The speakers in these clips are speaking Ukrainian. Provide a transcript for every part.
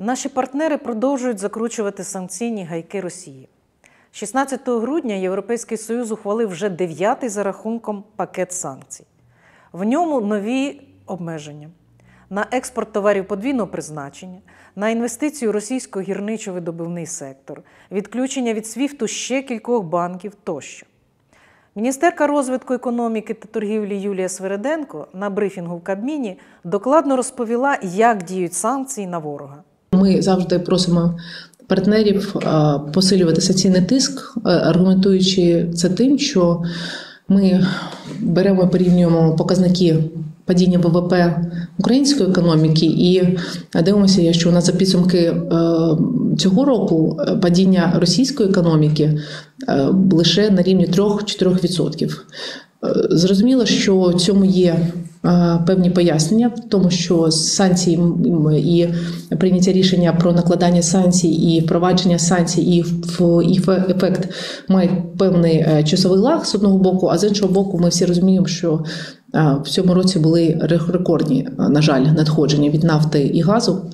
Наші партнери продовжують закручувати санкційні гайки Росії. 16 грудня Європейський Союз ухвалив вже 9-й за рахунком пакет санкцій. В ньому нові обмеження на експорт товарів подвійного призначення, на інвестицію російського гірничо-видобувний сектор, відключення від СВІФТу ще кількох банків тощо. Міністерка розвитку економіки та торгівлі Юлія Свериденко на брифінгу в Кабміні докладно розповіла, як діють санкції на ворога. Ми завжди просимо партнерів посилювати санкційний тиск, аргументуючи це тим, що ми беремо і порівнюємо показники падіння ВВП української економіки і дивимося, що у нас за підсумки цього року падіння російської економіки лише на рівні 3-4%. Зрозуміло, що в цьому є певні пояснення, в тому, що санкції і прийняття рішення про накладання санкцій і впровадження санкцій, і їх ефект має певний часовий лаг з одного боку, а з іншого боку ми всі розуміємо, що в цьому році були рекордні, на жаль, надходження від нафти і газу.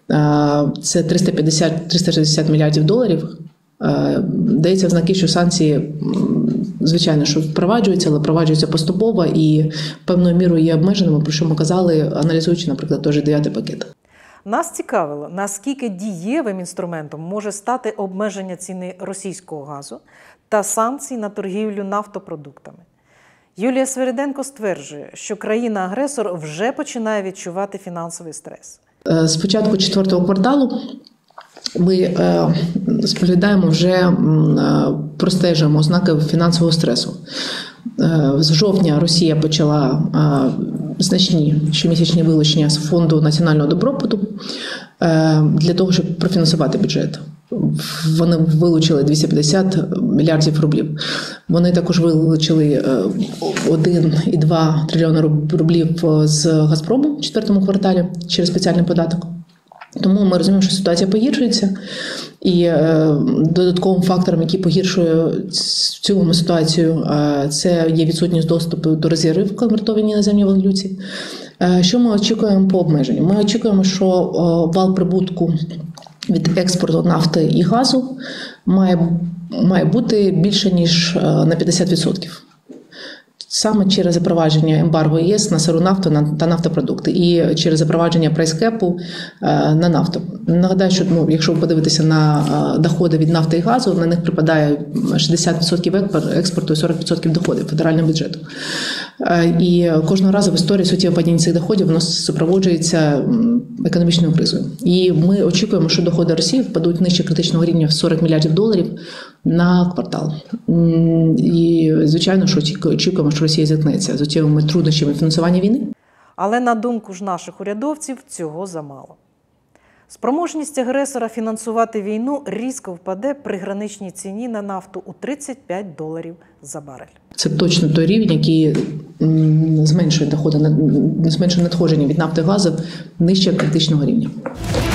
Це 350-360 мільярдів доларів. Дається в знаки, що санкції, звичайно, що впроваджуються, але впроваджуються поступово і певною мірою є обмеженими, про що ми казали, аналізуючи, наприклад, той же 9-й пакет. Нас цікавило, наскільки дієвим інструментом може стати обмеження ціни російського газу та санкцій на торгівлю нафтопродуктами. Юлія Свериденко стверджує, що країна-агресор вже починає відчувати фінансовий стрес. З початку 4-го кварталу ми споглядаємо, вже простежуємо ознаки фінансового стресу. З жовтня Росія почала значні щомісячні вилучення з Фонду національного добробуту для того, щоб профінансувати бюджет. Вони вилучили 250 мільярдів рублів. Вони також вилучили 1,2 трильйона рублів з Газпрому в 4-му кварталі через спеціальний податок. Тому ми розуміємо, що ситуація погіршується, і додатковим фактором, який погіршує цю ситуацію, це є відсутність доступу до резервів, конвертовані на іноземній валюті. Що ми очікуємо по обмеженню? Ми очікуємо, що вал прибутку від експорту нафти і газу має бути більше, ніж на 50%. Саме через запровадження ембарго ЄС на сиру нафту та нафтопродукти і через запровадження прайскепу на нафту. Нагадаю, що якщо ви подивитеся на доходи від нафти і газу, на них припадає 60% експорту і 40% доходів федерального бюджету. І кожного разу в історії суттєве падіння цих доходів воно супроводжується економічною кризою. І ми очікуємо, що доходи Росії впадуть нижче критичного рівня в 40 мільярдів доларів на квартал. І, звичайно, що очікуємо, що Росія зіткнеться з оцими труднощами фінансування війни. Але, на думку ж наших урядовців, цього замало. Спроможність агресора фінансувати війну різко впаде при граничній ціні на нафту у $35 за барель. Це точно той рівень, який зменшує надходження від нафти і газу нижче критичного рівня.